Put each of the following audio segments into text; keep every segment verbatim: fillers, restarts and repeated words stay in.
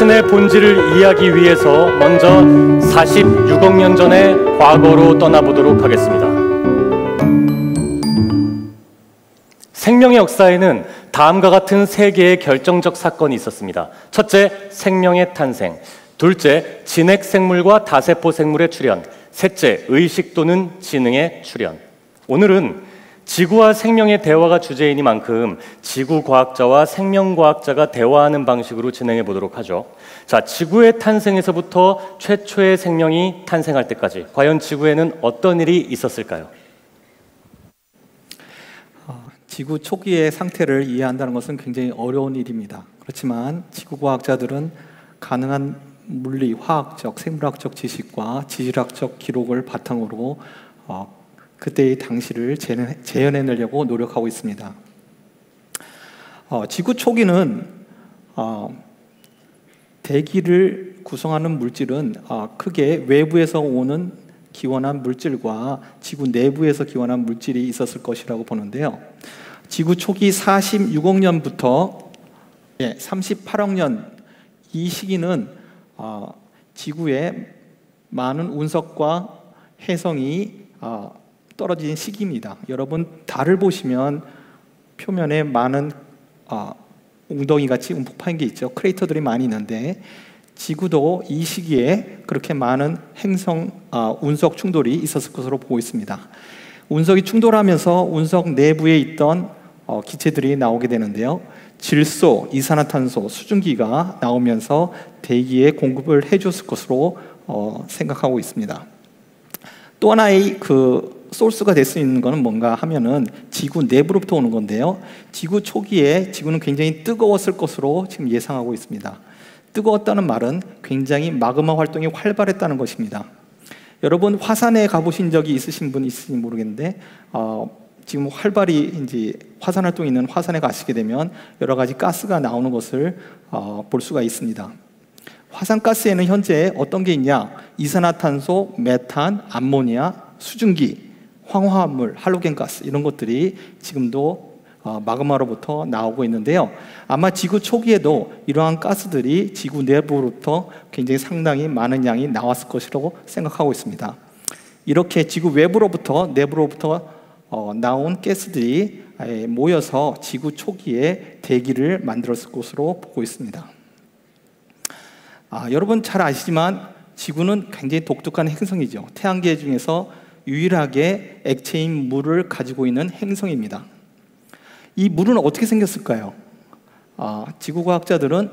자신의 본질을 이해하기 위해서 먼저 사십육억 년 전의 과거로 떠나보도록 하겠습니다. 생명의 역사에는 다음과 같은 세 개의 결정적 사건이 있었습니다. 첫째, 생명의 탄생. 둘째, 진핵 생물과 다세포 생물의 출현. 셋째, 의식 또는 지능의 출현. 오늘은 지구와 생명의 대화가 주제이니만큼 지구 과학자와 생명 과학자가 대화하는 방식으로 진행해 보도록 하죠. 자, 지구의 탄생에서부터 최초의 생명이 탄생할 때까지 과연 지구에는 어떤 일이 있었을까요? 어, 지구 초기의 상태를 이해한다는 것은 굉장히 어려운 일입니다. 그렇지만 지구 과학자들은 가능한 물리, 화학적, 생물학적 지식과 지질학적 기록을 바탕으로 어, 그때의 당시를 재현해내려고 노력하고 있습니다. 어, 지구 초기는 어, 대기를 구성하는 물질은 어, 크게 외부에서 오는 기원한 물질과 지구 내부에서 기원한 물질이 있었을 것이라고 보는데요. 지구 초기 사십육억 년부터 예, 삼십팔억 년, 이 시기는 어, 지구에 많은 운석과 해성이 어, 떨어진 시기입니다. 여러분, 달을 보시면 표면에 많은 어, 웅덩이같이 움푹 파인 게 있죠. 크레이터들이 많이 있는데 지구도 이 시기에 그렇게 많은 행성, 어, 운석 충돌이 있었을 것으로 보고 있습니다. 운석이 충돌하면서 운석 내부에 있던 어, 기체들이 나오게 되는데요. 질소, 이산화탄소, 수증기가 나오면서 대기에 공급을 해줬을 것으로 어, 생각하고 있습니다. 또 하나의 그 소스가 될 수 있는 것은 뭔가 하면은 지구 내부로부터 오는 건데요. 지구 초기에 지구는 굉장히 뜨거웠을 것으로 지금 예상하고 있습니다. 뜨거웠다는 말은 굉장히 마그마 활동이 활발했다는 것입니다. 여러분, 화산에 가보신 적이 있으신 분 있으신지 모르겠는데 어, 지금 활발히 이제 화산 활동이 있는 화산에 가시게 되면 여러 가지 가스가 나오는 것을 어, 볼 수가 있습니다. 화산가스에는 현재 어떤 게 있냐? 이산화탄소, 메탄, 암모니아, 수증기, 황화합물, 할로겐 가스 이런 것들이 지금도 마그마로부터 나오고 있는데요. 아마 지구 초기에도 이러한 가스들이 지구 내부로부터 굉장히 상당히 많은 양이 나왔을 것이라고 생각하고 있습니다. 이렇게 지구 외부로부터 내부로부터 나온 가스들이 모여서 지구 초기에 대기를 만들었을 것으로 보고 있습니다. 아, 여러분 잘 아시지만 지구는 굉장히 독특한 행성이죠. 태양계 중에서 유일하게 액체인 물을 가지고 있는 행성입니다. 이 물은 어떻게 생겼을까요? 아, 지구과학자들은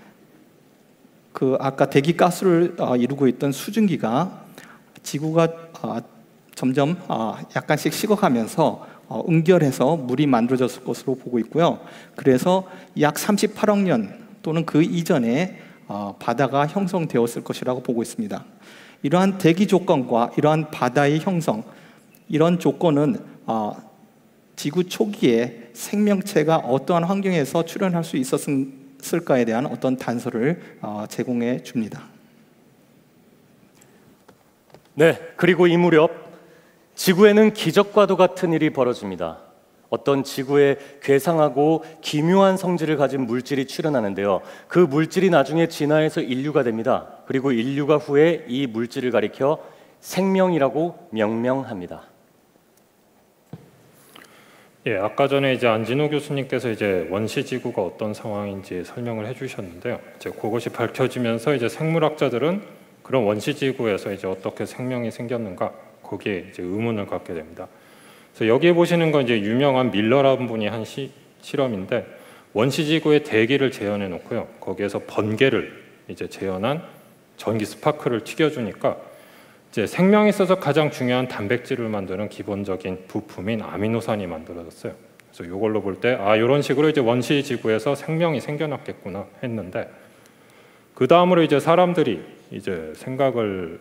그 아까 대기가스를 어, 이루고 있던 수증기가 지구가 어, 점점 어, 약간씩 식어가면서 어, 응결해서 물이 만들어졌을 것으로 보고 있고요. 그래서 약 삼십팔억 년 또는 그 이전에 어, 바다가 형성되었을 것이라고 보고 있습니다. 이러한 대기 조건과 이러한 바다의 형성, 이런 조건은 어, 지구 초기에 생명체가 어떠한 환경에서 출현할 수 있었을까에 대한 어떤 단서를 어, 제공해 줍니다. 네, 그리고 이 무렵 지구에는 기적과도 같은 일이 벌어집니다. 어떤 지구에 괴상하고 기묘한 성질을 가진 물질이 출현하는데요. 그 물질이 나중에 진화해서 인류가 됩니다. 그리고 인류가 후에 이 물질을 가리켜 생명이라고 명명합니다. 예, 아까 전에 이제 안진호 교수님께서 이제 원시 지구가 어떤 상황인지 설명을 해주셨는데요. 이제 그것이 밝혀지면서 이제 생물학자들은 그런 원시 지구에서 이제 어떻게 생명이 생겼는가 거기에 이제 의문을 갖게 됩니다. 그래서 여기에 보시는 건 이제 유명한 밀러라는 분이 한 시, 실험인데 원시 지구의 대기를 재현해 놓고요. 거기에서 번개를 이제 재현한 전기 스파크를 튀겨주니까 이제 생명에 있어서 가장 중요한 단백질을 만드는 기본적인 부품인 아미노산이 만들어졌어요. 그래서 이걸로 볼 때 아 이런 식으로 이제 원시 지구에서 생명이 생겨났겠구나 했는데 그 다음으로 이제 사람들이 이제 생각을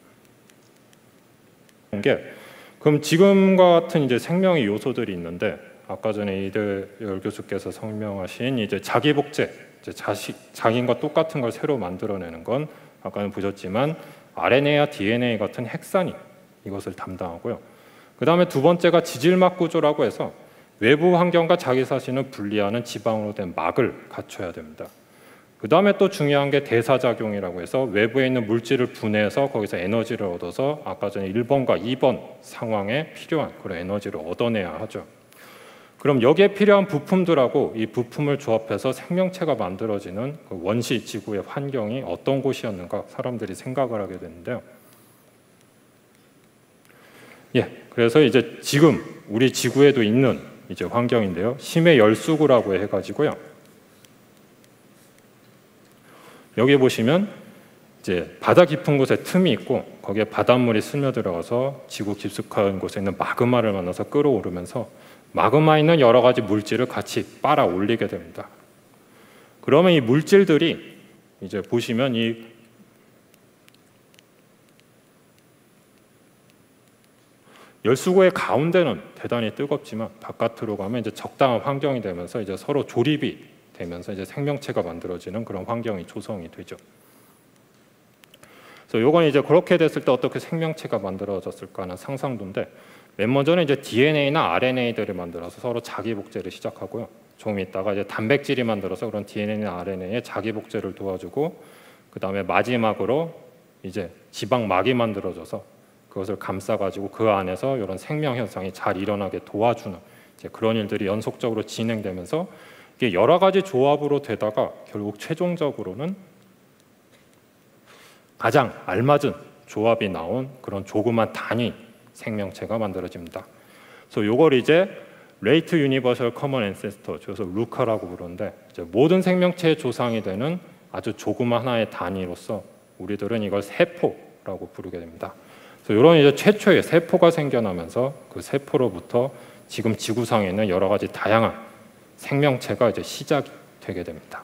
한 게 그럼 지금과 같은 이제 생명의 요소들이 있는데 아까 전에 이대열 교수께서 설명하신 이제 자기 복제, 이제 자식 자기과 똑같은 걸 새로 만들어내는 건 아까는 보셨지만 알엔에이와 디엔에이 같은 핵산이 이것을 담당하고요. 그 다음에 두 번째가 지질막 구조라고 해서 외부 환경과 자기 자신을 분리하는 지방으로 된 막을 갖춰야 됩니다. 그 다음에 또 중요한 게 대사작용이라고 해서 외부에 있는 물질을 분해해서 거기서 에너지를 얻어서 아까 전에 일 번과 이 번 상황에 필요한 그런 에너지를 얻어내야 하죠. 그럼 여기에 필요한 부품들하고 이 부품을 조합해서 생명체가 만들어지는 그 원시 지구의 환경이 어떤 곳이었는가 사람들이 생각을 하게 되는데요. 예, 그래서 이제 지금 우리 지구에도 있는 이제 환경인데요. 심해 열수구라고 해가지고요. 여기 보시면 이제 바다 깊은 곳에 틈이 있고 거기에 바닷물이 스며들어가서 지구 깊숙한 곳에 있는 마그마를 만나서 끓어오르면서 마그마에 있는 여러 가지 물질을 같이 빨아 올리게 됩니다. 그러면 이 물질들이 이제 보시면 이 열수구의 가운데는 대단히 뜨겁지만 바깥으로 가면 이제 적당한 환경이 되면서 이제 서로 조립이 되면서 이제 생명체가 만들어지는 그런 환경이 조성이 되죠. 그래서 요건 이제 그렇게 됐을 때 어떻게 생명체가 만들어졌을까 하는 상상도인데 맨 먼저는 이제 디엔에이나 알엔에이들을 만들어서 서로 자기 복제를 시작하고요. 조금 있다가 이제 단백질이 만들어서 그런 디엔에이나 알엔에이의 자기 복제를 도와주고 그 다음에 마지막으로 이제 지방막이 만들어져서 그것을 감싸가지고 그 안에서 이런 생명 현상이 잘 일어나게 도와주는 이제 그런 일들이 연속적으로 진행되면서 이게 여러 가지 조합으로 되다가 결국 최종적으로는 가장 알맞은 조합이 나온 그런 조그만 단위 생명체가 만들어집니다. 그래서 이걸 이제 Rate Universal Common Ancestor, 그래서 루카라고 부르는데 이제 모든 생명체의 조상이 되는 아주 조그만 하나의 단위로서 우리들은 이걸 세포라고 부르게 됩니다. 그래서 이런 이제 최초의 세포가 생겨나면서 그 세포로부터 지금 지구상에 있는 여러 가지 다양한 생명체가 이제 시작이 되게 됩니다.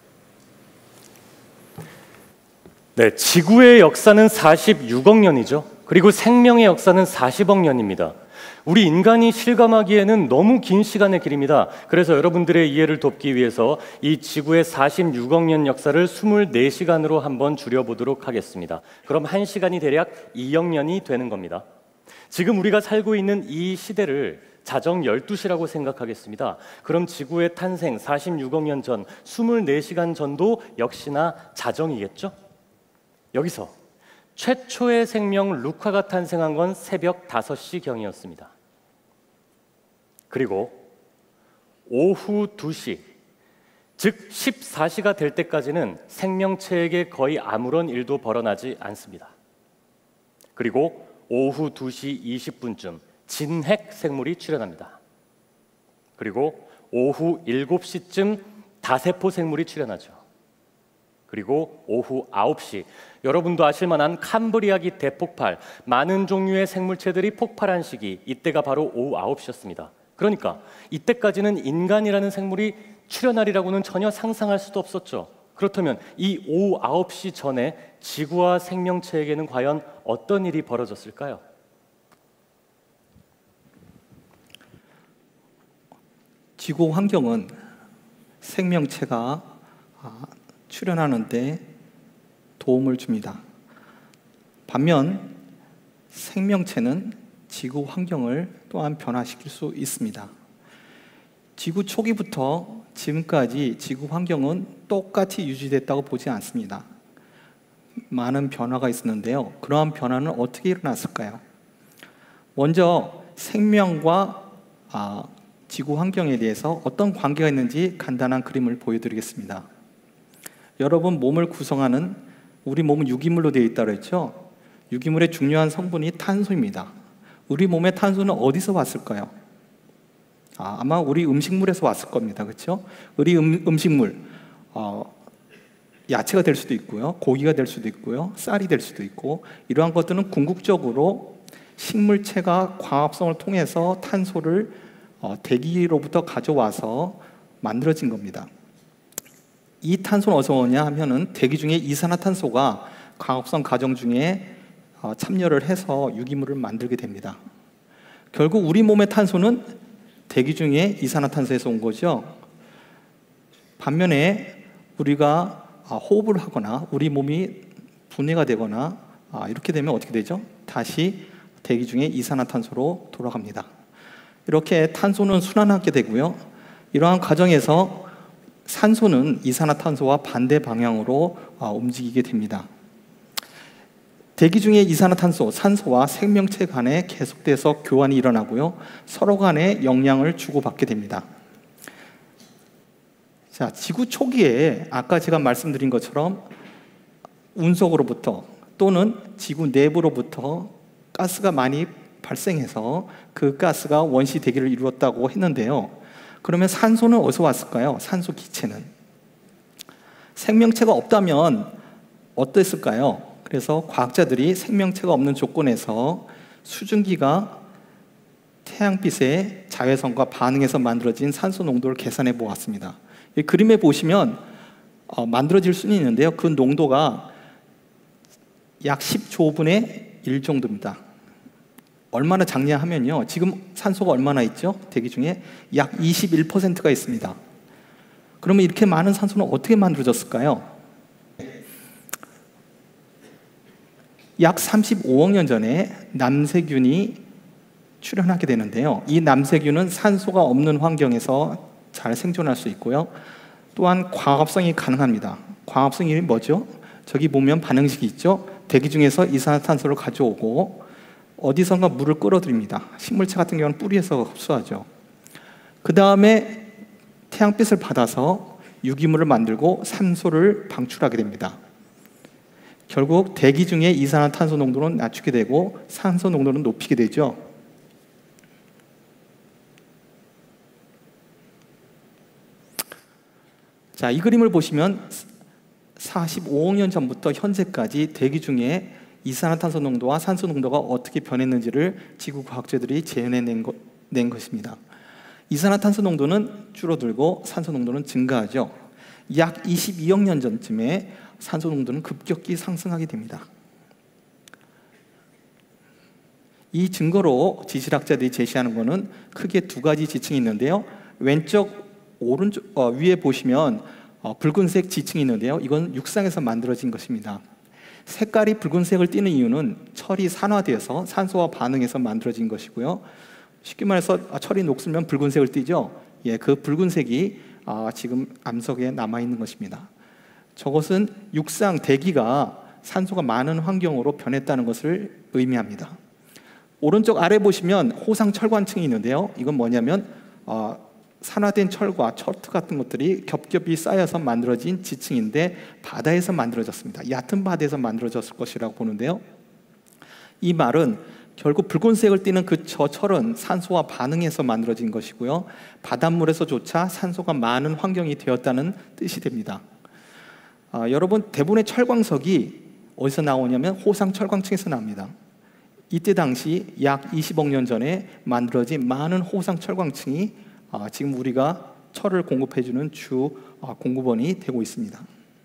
네, 지구의 역사는 사십육억 년이죠. 그리고 생명의 역사는 사십억 년입니다. 우리 인간이 실감하기에는 너무 긴 시간의 길입니다. 그래서 여러분들의 이해를 돕기 위해서 이 지구의 사십육억 년 역사를 이십사 시간으로 한번 줄여보도록 하겠습니다. 그럼 한 시간이 대략 이억 년이 되는 겁니다. 지금 우리가 살고 있는 이 시대를 자정 열두 시라고 생각하겠습니다. 그럼 지구의 탄생 사십육억 년 전, 이십사 시간 전도 역시나 자정이겠죠? 여기서 최초의 생명 루카가 탄생한 건 새벽 다섯 시경이었습니다. 그리고 오후 두 시, 즉 십사 시가 될 때까지는 생명체에게 거의 아무런 일도 벌어나지 않습니다. 그리고 오후 두 시 이십 분쯤 진핵 생물이 출현합니다. 그리고 오후 일곱 시쯤 다세포 생물이 출현하죠. 그리고 오후 아홉 시, 여러분도 아실만한 캄브리아기 대폭발, 많은 종류의 생물체들이 폭발한 시기, 이때가 바로 오후 아홉 시였습니다. 그러니까 이때까지는 인간이라는 생물이 출현하리라고는 전혀 상상할 수도 없었죠. 그렇다면 이 오후 아홉 시 전에 지구와 생명체에게는 과연 어떤 일이 벌어졌을까요? 지구 환경은 생명체가 출현하는데 도움을 줍니다. 반면 생명체는 지구 환경을 또한 변화시킬 수 있습니다. 지구 초기부터 지금까지 지구 환경은 똑같이 유지됐다고 보지 않습니다. 많은 변화가 있었는데요. 그러한 변화는 어떻게 일어났을까요? 먼저 생명과 아, 지구 환경에 대해서 어떤 관계가 있는지 간단한 그림을 보여드리겠습니다. 여러분, 몸을 구성하는 우리 몸은 유기물로 되어 있다고 했죠? 유기물의 중요한 성분이 탄소입니다. 우리 몸의 탄소는 어디서 왔을까요? 아, 아마 우리 음식물에서 왔을 겁니다. 그렇죠? 우리 음, 음식물, 어, 야채가 될 수도 있고요, 고기가 될 수도 있고요, 쌀이 될 수도 있고, 이러한 것들은 궁극적으로 식물체가 광합성을 통해서 탄소를 어, 대기로부터 가져와서 만들어진 겁니다. 이 탄소는 어디서 오냐 하면은 대기 중에 이산화탄소가 광합성 과정 중에 참여를 해서 유기물을 만들게 됩니다. 결국 우리 몸의 탄소는 대기 중에 이산화탄소에서 온 거죠. 반면에 우리가 호흡을 하거나 우리 몸이 분해가 되거나 이렇게 되면 어떻게 되죠? 다시 대기 중에 이산화탄소로 돌아갑니다. 이렇게 탄소는 순환하게 되고요. 이러한 과정에서 산소는 이산화탄소와 반대 방향으로 움직이게 됩니다. 대기 중에 이산화탄소, 산소와 생명체 간에 계속돼서 교환이 일어나고요. 서로 간에 영향을 주고받게 됩니다. 자, 지구 초기에 아까 제가 말씀드린 것처럼 운석으로부터 또는 지구 내부로부터 가스가 많이 발생해서 그 가스가 원시 대기를 이루었다고 했는데요. 그러면 산소는 어디서 왔을까요? 산소 기체는. 생명체가 없다면 어땠을까요? 그래서 과학자들이 생명체가 없는 조건에서 수증기가 태양빛의 자외선과 반응해서 만들어진 산소 농도를 계산해 보았습니다. 이 그림에 보시면 어, 만들어질 수는 있는데요. 그 농도가 약 십조분의 일 정도입니다. 얼마나 작냐 하면요. 지금 산소가 얼마나 있죠? 대기 중에 약 이십일 퍼센트가 있습니다. 그러면 이렇게 많은 산소는 어떻게 만들어졌을까요? 약 삼십오억 년 전에 남세균이 출현하게 되는데요. 이 남세균은 산소가 없는 환경에서 잘 생존할 수 있고요. 또한 광합성이 가능합니다. 광합성이 뭐죠? 저기 보면 반응식이 있죠? 대기 중에서 이산화탄소를 가져오고 어디선가 물을 끌어들입니다. 식물체 같은 경우는 뿌리에서 흡수하죠. 그 다음에 태양빛을 받아서 유기물을 만들고 산소를 방출하게 됩니다. 결국 대기 중에 이산화탄소 농도는 낮추게 되고 산소 농도는 높이게 되죠. 자, 이 그림을 보시면 사십오억 년 전부터 현재까지 대기 중에 이산화탄소 농도와 산소 농도가 어떻게 변했는지를 지구 과학자들이 재현해낸 것, 낸 것입니다. 이산화탄소 농도는 줄어들고 산소 농도는 증가하죠. 약 이십이억 년 전쯤에 산소 농도는 급격히 상승하게 됩니다. 이 증거로 지질학자들이 제시하는 것은 크게 두 가지 지층이 있는데요. 왼쪽 오른쪽 어, 위에 보시면 어, 붉은색 지층이 있는데요. 이건 육상에서 만들어진 것입니다. 색깔이 붉은색을 띠는 이유는 철이 산화되어서 산소와 반응해서 만들어진 것이고요. 쉽게 말해서 아, 철이 녹슬면 붉은색을 띠죠. 예, 그 붉은색이 아, 지금 암석에 남아 있는 것입니다. 저것은 육상 대기가 산소가 많은 환경으로 변했다는 것을 의미합니다. 오른쪽 아래 보시면 호상 철관층이 있는데요. 이건 뭐냐면 어, 산화된 철과 철트 같은 것들이 겹겹이 쌓여서 만들어진 지층인데 바다에서 만들어졌습니다. 얕은 바다에서 만들어졌을 것이라고 보는데요. 이 말은 결국 붉은색을 띠는 그 저 철은 산소와 반응해서 만들어진 것이고요. 바닷물에서조차 산소가 많은 환경이 되었다는 뜻이 됩니다. 아, 여러분, 대부분의 철광석이 어디서 나오냐면 호상 철광층에서 나옵니다. 이때 당시 약 이십억 년 전에 만들어진 많은 호상 철광층이 아, 지금 우리가 철을 공급해주는 주 아, 공급원이 되고 있습니다.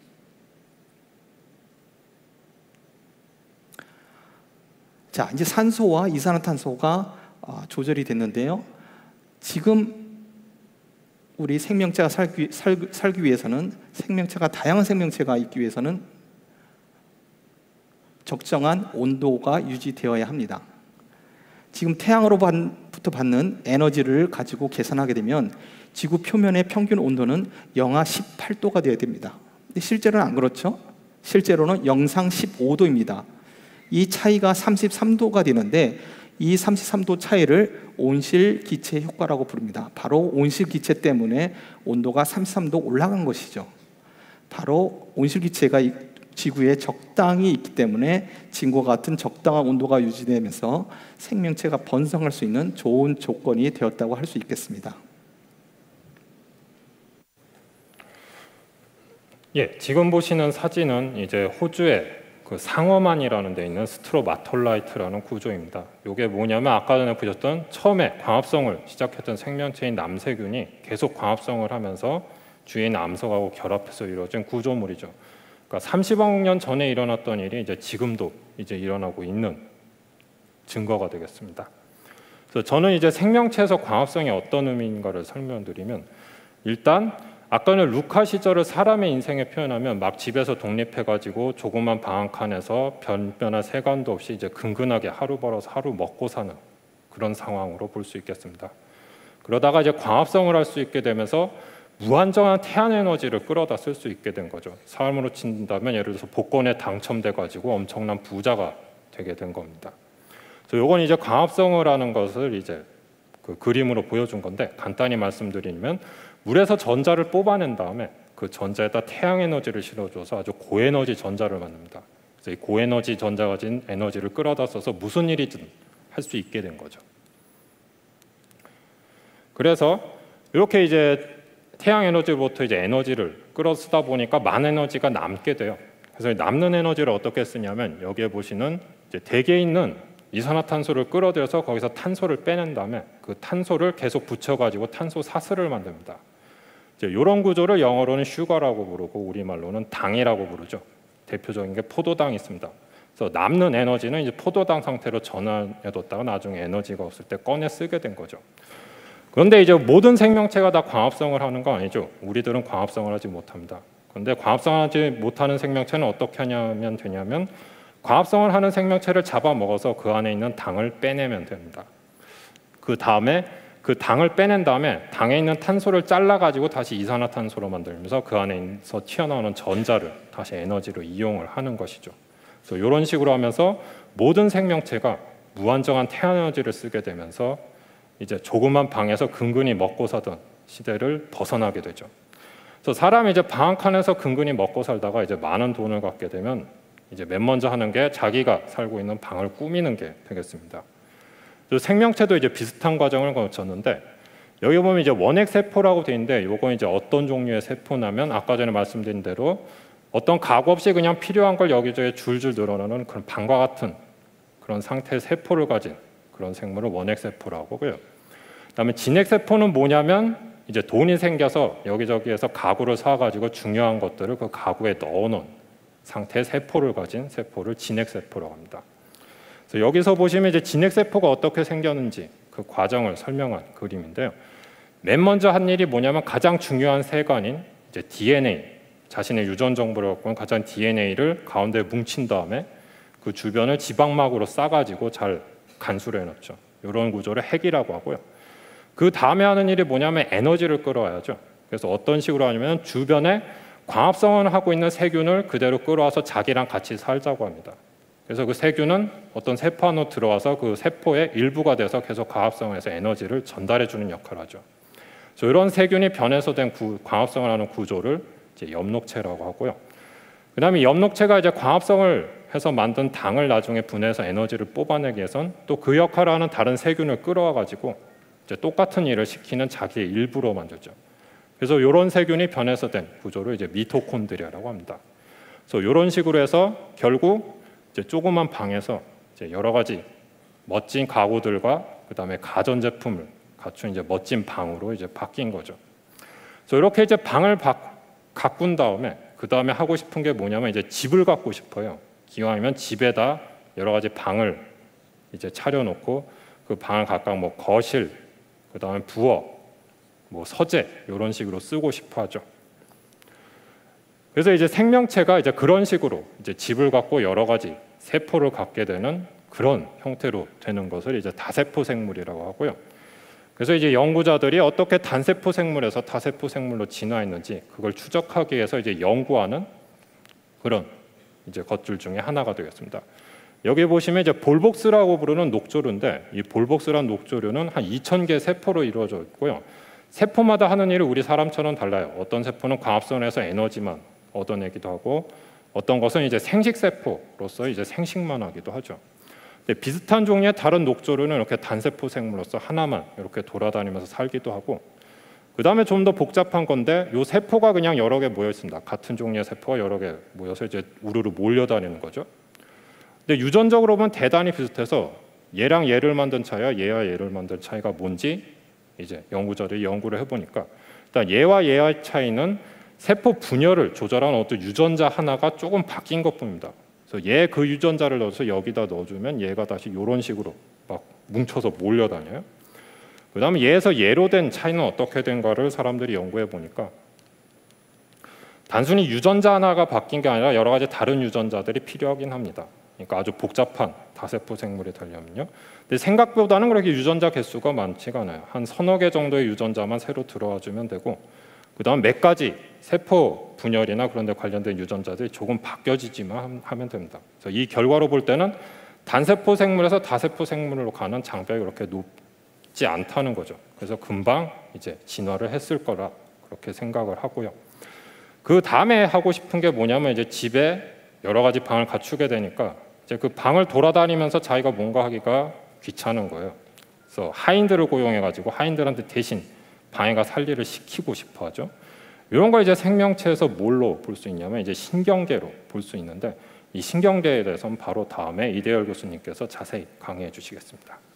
자, 이제 산소와 이산화탄소가 아, 조절이 됐는데요. 지금 우리 생명체가 살기, 살, 살기 위해서는 생명체가 다양한 생명체가 있기 위해서는 적정한 온도가 유지되어야 합니다. 지금 태양으로부터 받는 에너지를 가지고 계산하게 되면 지구 표면의 평균 온도는 영하 십팔 도가 되어야 됩니다. 근데 실제로는 안 그렇죠? 실제로는 영상 십오 도입니다. 이 차이가 삼십삼 도가 되는데 이 삼십삼 도 차이를 온실 기체 효과라고 부릅니다. 바로 온실 기체 때문에 온도가 삼십삼 도 올라간 것이죠. 바로 온실 기체가 지구에 적당히 있기 때문에 지금과 같은 적당한 온도가 유지되면서 생명체가 번성할 수 있는 좋은 조건이 되었다고 할 수 있겠습니다. 예, 지금 보시는 사진은 이제 호주의 그 상어만이라는 데 있는 스트로마톨라이트라는 구조입니다. 이게 뭐냐면 아까 전에 보셨던 처음에 광합성을 시작했던 생명체인 남세균이 계속 광합성을 하면서 주위에 있는 암석하고 결합해서 이루어진 구조물이죠. 그러니까 삼십억 년 전에 일어났던 일이 이제 지금도 이제 일어나고 있는 증거가 되겠습니다. 그래서 저는 이제 생명체에서 광합성이 어떤 의미인가를 설명드리면, 일단 아까는 루카 시절을 사람의 인생에 표현하면 막 집에서 독립해가지고 조그만 방 한 칸에서 변변한 세관도 없이 이제 근근하게 하루 벌어서 하루 먹고 사는 그런 상황으로 볼 수 있겠습니다. 그러다가 이제 광합성을 할 수 있게 되면서 무한정한 태양 에너지를 끌어다 쓸 수 있게 된 거죠. 삶으로 친다면 예를 들어서 복권에 당첨돼 가지고 엄청난 부자가 되게 된 겁니다. 그래서 이건 이제 광합성을 하는 것을 이제 그 그림으로 보여준 건데, 간단히 말씀드리면 물에서 전자를 뽑아낸 다음에 그 전자에다 태양 에너지를 실어줘서 아주 고에너지 전자를 만듭니다. 그래서 이 고에너지 전자가 가진 에너지를 끌어다 써서 무슨 일이든 할 수 있게 된 거죠. 그래서 이렇게 이제 태양 에너지로부터 이제 에너지를 끌어 쓰다 보니까 만 에너지가 남게 돼요. 그래서 남는 에너지를 어떻게 쓰냐면, 여기에 보시는 이제 대기에 있는 이산화탄소를 끌어들여서 거기서 탄소를 빼낸 다음에 그 탄소를 계속 붙여가지고 탄소 사슬을 만듭니다. 이제 이런 구조를 영어로는 슈거라고 부르고 우리말로는 당이라고 부르죠. 대표적인 게 포도당이 있습니다. 그래서 남는 에너지는 이제 포도당 상태로 전환해뒀다가 나중에 에너지가 없을 때 꺼내 쓰게 된 거죠. 그런데 이제 모든 생명체가 다 광합성을 하는 건 아니죠. 우리들은 광합성을 하지 못합니다. 그런데 광합성을 하지 못하는 생명체는 어떻게 하냐면 되냐면, 광합성을 하는 생명체를 잡아먹어서 그 안에 있는 당을 빼내면 됩니다. 그 다음에 그 당을 빼낸 다음에 당에 있는 탄소를 잘라가지고 다시 이산화탄소로 만들면서 그 안에서 튀어나오는 전자를 다시 에너지로 이용을 하는 것이죠. 그래서 이런 식으로 하면서 모든 생명체가 무한정한 태양 에너지를 쓰게 되면서 이제 조그만 방에서 근근히 먹고 사던 시대를 벗어나게 되죠. 그래서 사람이 이제 방 한 칸에서 근근히 먹고 살다가 이제 많은 돈을 갖게 되면 이제 맨 먼저 하는 게 자기가 살고 있는 방을 꾸미는 게 되겠습니다. 생명체도 이제 비슷한 과정을 거쳤는데, 여기 보면 이제 원핵 세포라고 돼 있는데, 이건 이제 어떤 종류의 세포냐면 아까 전에 말씀드린 대로 어떤 가구 없이 그냥 필요한 걸 여기저기 줄줄 늘어나는 그런 방과 같은 그런 상태의 세포를 가진 그런 생물을 원핵 세포라고 하고요. 그다음에 진핵 세포는 뭐냐면 이제 돈이 생겨서 여기저기에서 가구를 사가지고 중요한 것들을 그 가구에 넣어놓은 상태의 세포를 가진 세포를 진핵 세포라고 합니다. 그래서 여기서 보시면 이제 진핵 세포가 어떻게 생겼는지 그 과정을 설명한 그림인데요. 맨 먼저 한 일이 뭐냐면 가장 중요한 세관인 이제 디엔에이, 자신의 유전 정보를 갖고 있는 가장 디엔에이를 가운데 뭉친 다음에 그 주변을 지방막으로 싸가지고 잘 간수를 해놓죠. 이런 구조를 핵이라고 하고요. 그 다음에 하는 일이 뭐냐면 에너지를 끌어와야죠. 그래서 어떤 식으로 하냐면 주변에 광합성을 하고 있는 세균을 그대로 끌어와서 자기랑 같이 살자고 합니다. 그래서 그 세균은 어떤 세포 안으로 들어와서 그 세포의 일부가 돼서 계속 광합성해서 에너지를 전달해주는 역할을 하죠. 그래서 이런 세균이 변해서 된 구, 광합성을 하는 구조를 이제 엽록체라고 하고요. 그 다음에 엽록체가 이제 광합성을 해서 만든 당을 나중에 분해해서 에너지를 뽑아내기 위해선 또 그 역할을 하는 다른 세균을 끌어와가지고 이제 똑같은 일을 시키는 자기의 일부로 만들죠. 그래서 이런 세균이 변해서 된 구조를 이제 미토콘드리아라고 합니다. 그래서 이런 식으로 해서 결국 이제 조그만 방에서 이제 여러 가지 멋진 가구들과 그 다음에 가전 제품을 갖춘 이제 멋진 방으로 이제 바뀐 거죠. 그래서 이렇게 이제 방을 바, 가꾼 다음에 그 다음에 하고 싶은 게 뭐냐면 이제 집을 갖고 싶어요. 기왕이면 집에다 여러 가지 방을 이제 차려놓고 그 방을 각각 뭐 거실, 그 다음에 부엌, 뭐 서재 이런 식으로 쓰고 싶어하죠. 그래서 이제 생명체가 이제 그런 식으로 이제 집을 갖고 여러 가지 세포를 갖게 되는 그런 형태로 되는 것을 이제 다세포 생물이라고 하고요. 그래서 이제 연구자들이 어떻게 단세포 생물에서 다세포 생물로 진화했는지 그걸 추적하기 위해서 이제 연구하는 그런 이제 것들 중에 하나가 되겠습니다. 여기 보시면 이제 볼복스라고 부르는 녹조류인데, 이 볼복스란 녹조류는 한 이천 개 세포로 이루어져 있고요. 세포마다 하는 일이 우리 사람처럼 달라요. 어떤 세포는 광합성해서 에너지만 얻어내기도 하고, 어떤 것은 이제 생식 세포로서 이제 생식만 하기도 하죠. 근데 비슷한 종류의 다른 녹조류는 이렇게 단세포 생물로서 하나만 이렇게 돌아다니면서 살기도 하고, 그 다음에 좀 더 복잡한 건데 이 세포가 그냥 여러 개 모여 있습니다. 같은 종류의 세포가 여러 개 모여서 이제 우르르 몰려다니는 거죠. 근데 유전적으로 보면 대단히 비슷해서 얘랑 얘를 만든 차이와 얘와 얘를 만든 차이가 뭔지 이제 연구자들이 연구를 해보니까, 일단 얘와 얘의 차이는 세포 분열을 조절하는 어떤 유전자 하나가 조금 바뀐 것뿐입니다. 그래서 얘 그 유전자를 넣어서 여기다 넣어주면 얘가 다시 이런 식으로 막 뭉쳐서 몰려다녀요. 그 다음에 얘에서 얘로 된 차이는 어떻게 된가를 사람들이 연구해 보니까 단순히 유전자 하나가 바뀐 게 아니라 여러 가지 다른 유전자들이 필요하긴 합니다. 그러니까 아주 복잡한 다세포 생물이 되려면요. 근데 생각보다는 그렇게 유전자 개수가 많지가 않아요. 한 서너 개 정도의 유전자만 새로 들어와 주면 되고, 그다음 몇 가지 세포 분열이나 그런 데 관련된 유전자들이 조금 바뀌어지지만 하면 됩니다. 그래서 이 결과로 볼 때는 단세포 생물에서 다세포 생물로 가는 장벽이 그렇게 높지 않다는 거죠. 그래서 금방 이제 진화를 했을 거라 그렇게 생각을 하고요. 그 다음에 하고 싶은 게 뭐냐면 이제 집에 여러 가지 방을 갖추게 되니까 이제 그 방을 돌아다니면서 자기가 뭔가 하기가 귀찮은 거예요. 그래서 하인들을 고용해가지고 하인들한테 대신 방에가 살 일을 시키고 싶어하죠. 이런 걸 이제 생명체에서 뭘로 볼 수 있냐면 이제 신경계로 볼 수 있는데 이 신경계에 대해서는 바로 다음에 이대열 교수님께서 자세히 강의해 주시겠습니다.